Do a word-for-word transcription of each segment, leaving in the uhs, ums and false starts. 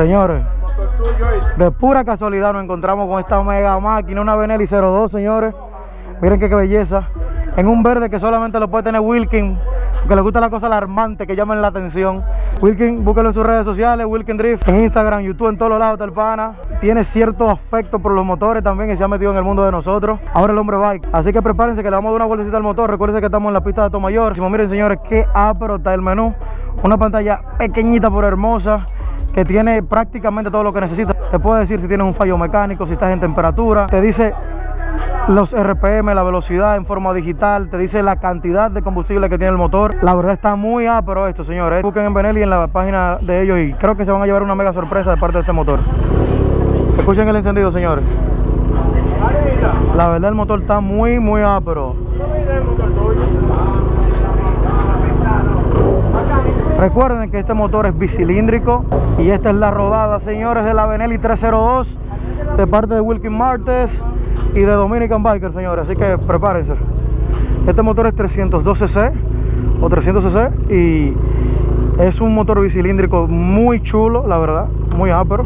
Señores, de pura casualidad nos encontramos con esta mega máquina, una Benelli cero dos, señores. Miren qué, qué belleza. En un verde que solamente lo puede tener Wilkin, que le gusta la cosa alarmante que llamen la atención. Wilkin, búsquelo en sus redes sociales, Wilkin Drift, en Instagram, YouTube, en todos los lados del pana. Tiene cierto afecto por los motores también y se ha metido en el mundo de nosotros. Ahora el hombre bike. Así que prepárense que le vamos a dar una vueltecita al motor. Recuerden que estamos en la pista de Atomayor. Miren, señores, qué ápero está el menú. Una pantalla pequeñita pero hermosa, que tiene prácticamente todo lo que necesitas. Te puede decir si tienes un fallo mecánico, si estás en temperatura. Te dice los R P M, la velocidad en forma digital. Te dice la cantidad de combustible que tiene el motor. La verdad está muy ápero esto, señores. Busquen en Benelli en la página de ellos y creo que se van a llevar una mega sorpresa de parte de este motor. Escuchen el encendido, señores. La verdad el motor está muy, muy ápero. Recuerden que este motor es bicilíndrico y esta es la rodada, señores, de la Benelli trescientos dos de parte de Wilkin Martes y de Dominican Biker, señores. Así que prepárense. Este motor es trescientos dos C C o trescientos C C y es un motor bicilíndrico muy chulo, la verdad, muy ápero.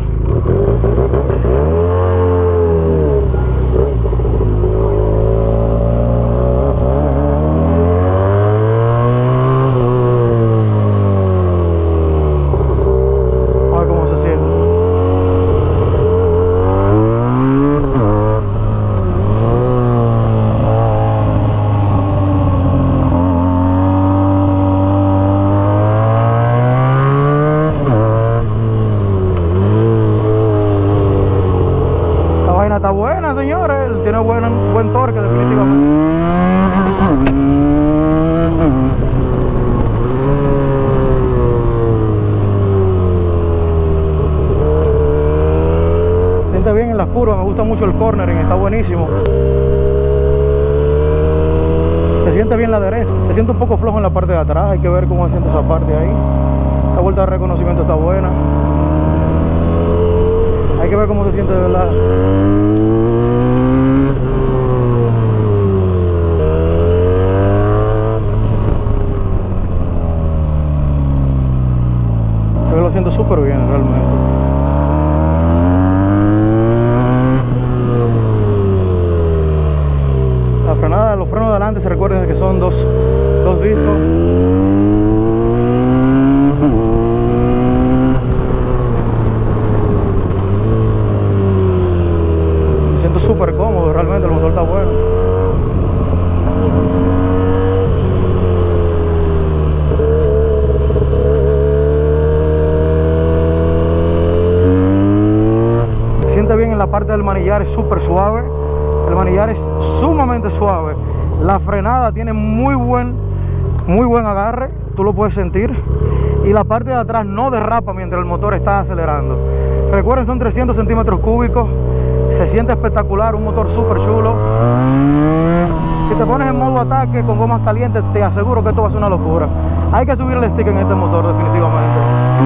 Está buena, señores, tiene buen, buen torque definitivamente. Siente bien en las curvas, me gusta mucho el cornering, está buenísimo. Se siente bien la adherencia, se siente un poco flojo en la parte de atrás, hay que ver cómo se siente esa parte ahí. Esta vuelta de reconocimiento está buena. Hay que ver cómo se siente de verdad. Yo lo siento súper bien realmente. La frenada, los frenos de adelante, se recuerden que son dos, dos discos. Súper cómodo, realmente el motor está bueno. Se siente bien en la parte del manillar, es súper suave. El manillar es sumamente suave. La frenada tiene muy buen, muy buen agarre, tú lo puedes sentir. Y la parte de atrás no derrapa mientras el motor está acelerando. Recuerden, son trescientos centímetros cúbicos. Se siente espectacular, un motor súper chulo. Si te pones en modo ataque con gomas calientes, te aseguro que esto va a ser una locura. Hay que subir el stick en este motor definitivamente.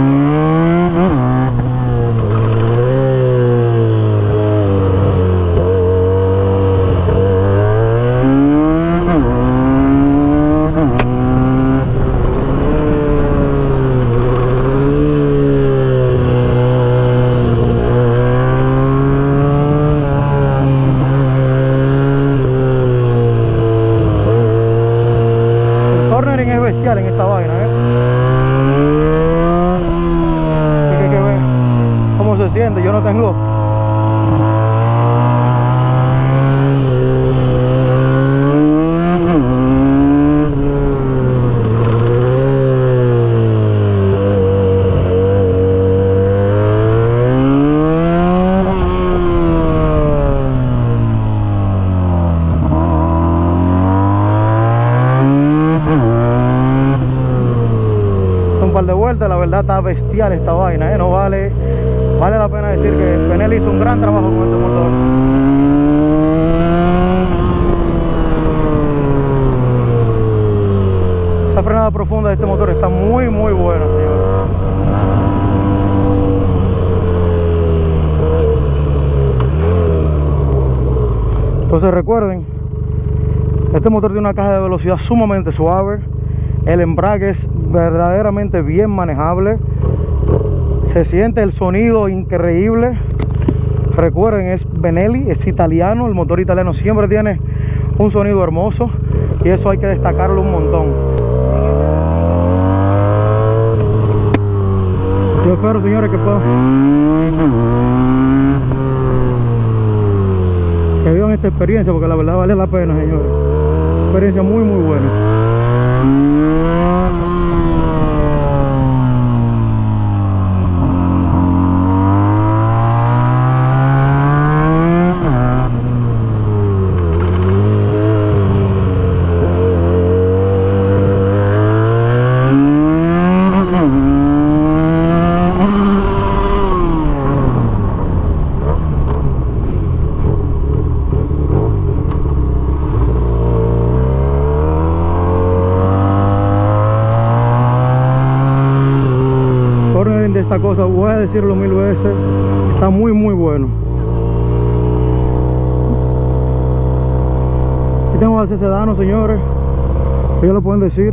En esta vaina, ¿eh? Hay que ver cómo se siente. Yo no tengo de vuelta. La verdad está bestial esta vaina, ¿eh? No vale vale la pena decir que Benelli hizo un gran trabajo con este motor. Esa frenada profunda de este motor está muy muy buena, señores. Entonces recuerden, este motor tiene una caja de velocidad sumamente suave. El embrague es verdaderamente bien manejable. Se siente el sonido increíble. Recuerden, es Benelli, es italiano. El motor italiano siempre tiene un sonido hermoso y eso hay que destacarlo un montón. Yo espero, señores, que puedan que vivan esta experiencia, porque la verdad vale la pena, señores. Experiencia muy muy buena. De esta cosa, voy a decirlo mil veces, está muy muy bueno. Aquí tengo al sedano, señores, ellos lo pueden decir.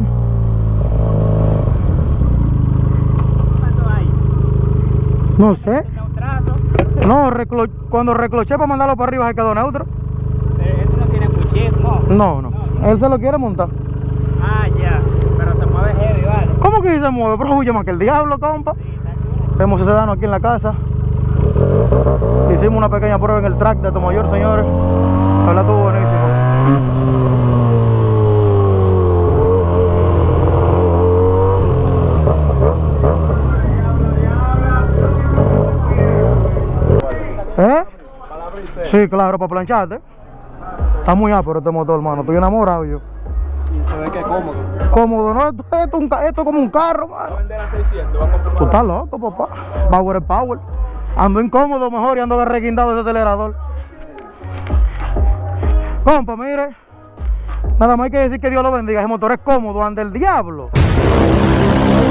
¿Qué pasó ahí? No sé. ¿Neutrazo? No, reclo cuando recloché para mandarlo para arriba se quedó neutro. Pero eso no tiene cuchillo, No, no, no. Él se lo quiere montar. Ah, ya, pero se mueve heavy, ¿vale? ¿Cómo que se mueve? Pero huye más que el diablo, compa. Tenemos ese sedano aquí en la casa. Hicimos una pequeña prueba en el track de Tomayor, señores. La verdad estuvo buenísimo. ¿Eh? Sí, claro, para plancharte. Está muy ápero este motor, hermano. Estoy enamorado yo. Se ve que es cómodo. Cómodo, ¿no? Esto, esto, un ca- esto es como un carro, Va a mano. vender a seiscientos, va a comprar. Tú estás loco, papá. Power es power. Ando incómodo mejor y ando reguindado ese acelerador. Compa, mire. Nada más hay que decir que Dios lo bendiga. Ese motor es cómodo, anda el diablo.